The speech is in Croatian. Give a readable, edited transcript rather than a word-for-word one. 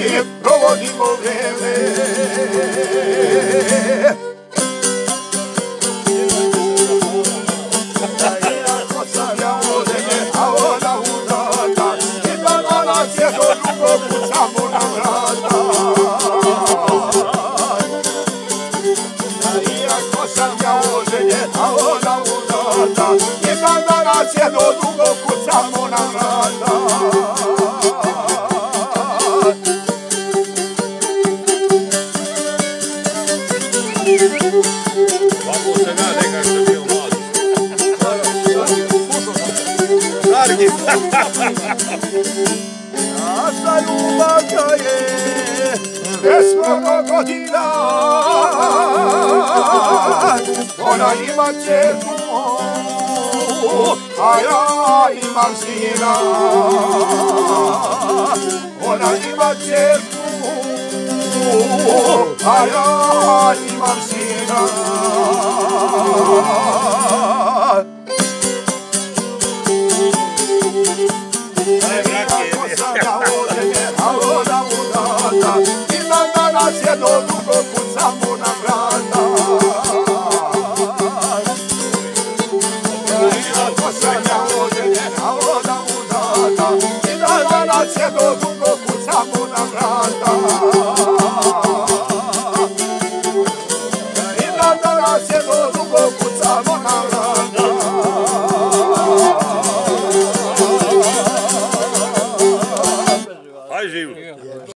provodimo vreme. Iako sam ja oženje, a ona udata, i da danas je do drugog kucamo na vrata. Iako sam ja oženje, a ona udata, i da danas je do drugog kucamo na vrata. Ovako se ja nekak što je bio mladi. Stargi. Naša ljubavka je bez mnogo godina, ona ima čerku, a ja imam sina. Ona ima čerku, a ja imam sina.